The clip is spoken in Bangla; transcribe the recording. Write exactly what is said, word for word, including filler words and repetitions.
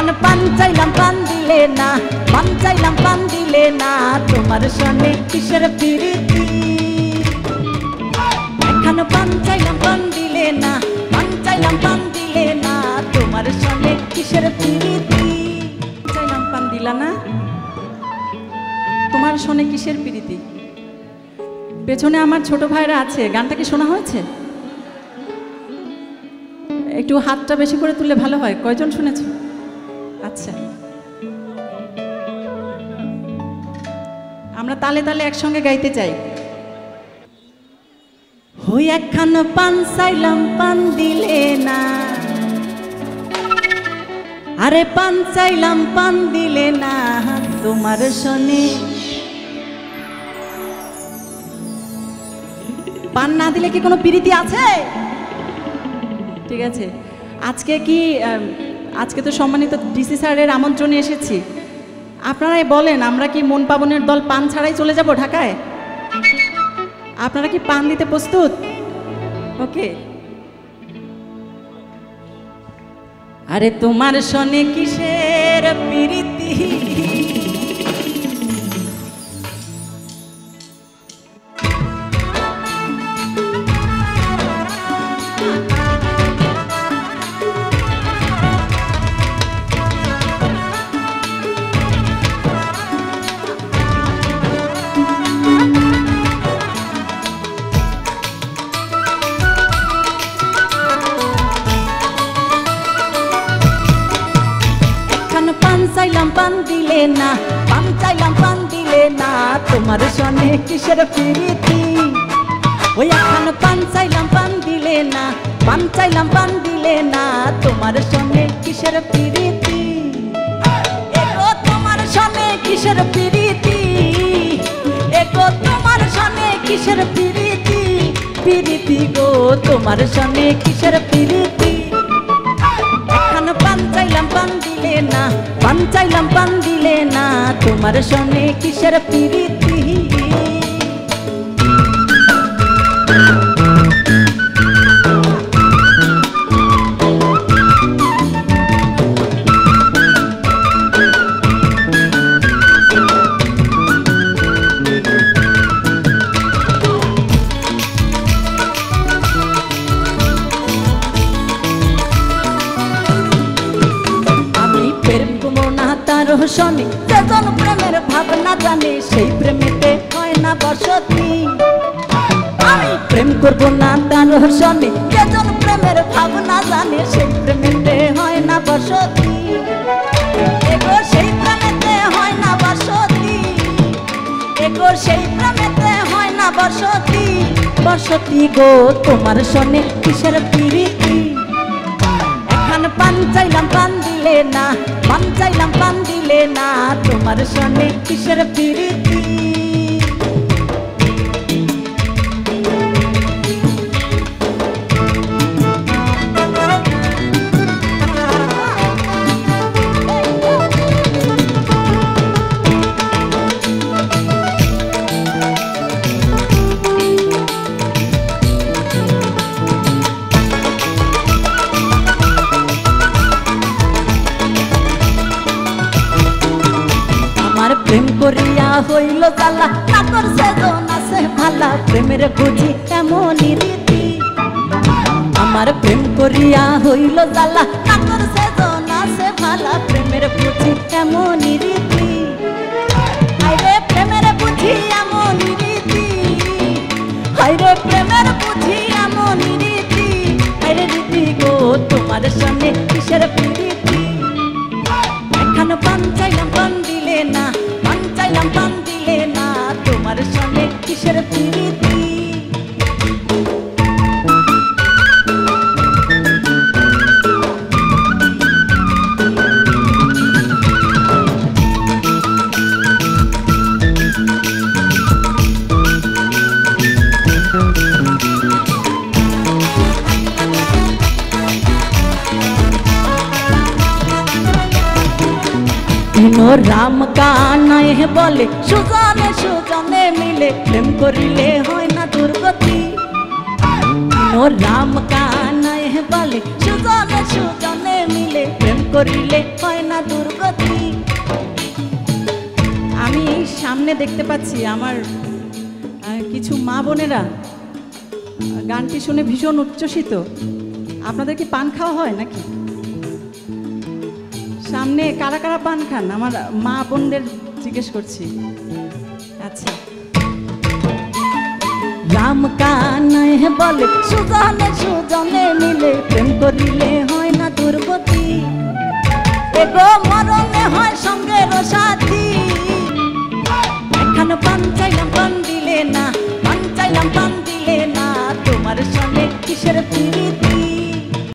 একখান পান চাইলাম পান দিলে না, পান চাইলাম পান দিলে না, তোমার সনে কিসের প্রীতি। একখান পান চাইলাম পান দিলে না, পান চাইলাম পান দিলে না, তোমার সনে কিসের প্রীতি। চাইলাম পান দিলা না, তোমার সনে কিসের প্রীতি। পেছনে আমার ছোট ভাইরা আছে, গানটা কি শোনা হয়েছে? একটু হাতটা বেশি করে তুললে ভালো হয়। কয়জন শুনেছ? আচ্ছা, আমরা তালে তালে একসঙ্গে গাইতে চাই। হই একখান পান চাইলাম পান দিলে না, আরে পান চাইলাম পান দিলে না, তোমার সনে। পান না দিলে কি কোনো প্রীতি আছে? ঠিক আছে, আজকে কি আজকে তো সম্মানিত ডিসি স্যারের আমন্ত্রণে এসেছি। আপনারাই বলেন, আমরা কি মন পাবনের দল পান ছাড়াই চলে যাব ঢাকায়? আপনারা কি পান দিতে প্রস্তুত? ওকে। আরে তোমার সনে কিসের প্রীতি, চাইলাম পান দিলে না, পান চাইলাম পান দিলে না, তোমার সনে কিসের প্রীতি। ওই এখন পান চাইলাম পান দিলে না, পান চাইলাম পান দিলে না, তোমার সনে কিসের প্রীতি। এগো তোমার সনে কিসের প্রীতি, এগো তোমার সনে কিসের প্রীতি, প্রীতি গো তোমার সনে কিসের প্রীতি। এখন পান চাইলাম পান দিলে না, পান চাইলাম পান দিলে না, তোমার সনে কিসের প্রীতি। সনে যেজন প্রেমের ভাবনা জানে, সেই প্রেমেতে হয় না বসতি। আমি প্রেম করবো না তার সনে, যেজন প্রেমের ভাবনা জানে, সেই প্রেমেতে হয় না বসতি। এগো সেই প্রেমেতে হয় না বসতি, এগো সেই প্রেমেতে হয় না বসতি। বসতি গো তোমার সনে কিসের প্রীতি। এখন পান চাইলাম পান দিলে না, পান চাইলাম পান দিলে না, তোমার সনে কিসের প্রীতি। প্রেম করিয়া হইল জ্বালা, না করছে জন আছে ভালা, প্রেমের বুঝি এমনই রীতি। আমার প্রেম করিয়া হইল জ্বালা, না করছে জন আছে ভালা, প্রেমের বুঝি এমনই রীতি। হায়রে প্রেমের বুঝি এমনই রীতি, হায়রে প্রেমের বুঝি এমনই রীতি। হায়রে রীতি গো তোমার সনে কিসের প্রীতি। এখন পান চাইলাম পান দিলে না, পান চাইলাম পান দিলে না, তোমার সনে কিসের প্রীতি। রাম কানাই বলে সুজনে সুজনে মিলে, প্রেম করিলে হয় না দুর্গতি। রাম কানাই বলে সুজনে সুজনে মিলে, প্রেম করিলে হয় না না দুর্গতি। আমি সামনে দেখতে পাচ্ছি আমার কিছু মা বোনেরা গানটি শুনে ভীষণ উচ্ছ্বসিত। আপনাদের কি পান খাওয়া হয় নাকি? সামনে কারা কারা পান খান? আমার মা বোনদের জিজ্ঞেস করছি। আচ্ছা, রাম কানাই বলে সুজনে সুজনে মিলে প্রেম করিলে হয় না দুর্গতি। এগো মরণে হয় সঙ্গে রসা